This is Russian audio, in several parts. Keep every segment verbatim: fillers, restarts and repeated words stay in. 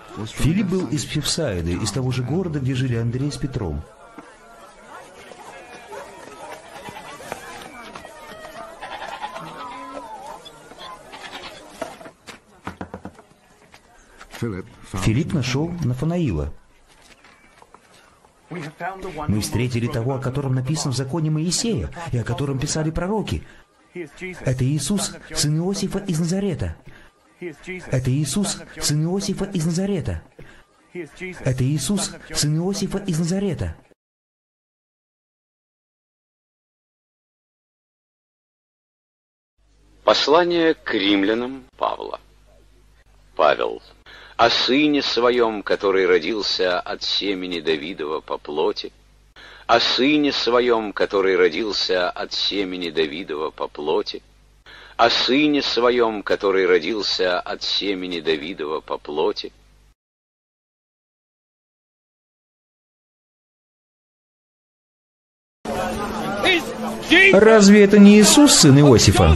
Филипп был из Февсаиды, из того же города, где жили Андрей с Петром. Филипп нашел Нафанаила. Мы встретили того, о котором написано в законе Моисея, и о котором писали пророки. Это Иисус, сын Иосифа из Назарета. Это Иисус, сын Иосифа из Назарета. Это Иисус, сын Иосифа из Назарета. Послание к римлянам Павла. Павел. О сыне своем, который родился от семени Давидова по плоти, о сыне своем, который родился от семени Давидова по плоти, о сыне своем, который родился от семени Давидова по плоти. Разве это не Иисус, сын Иосифа?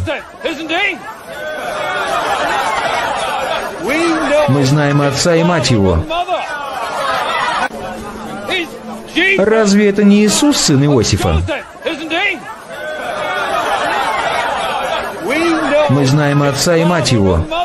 Мы знаем отца и мать его. Разве это не Иисус, сын Иосифа? Мы знаем отца и мать его.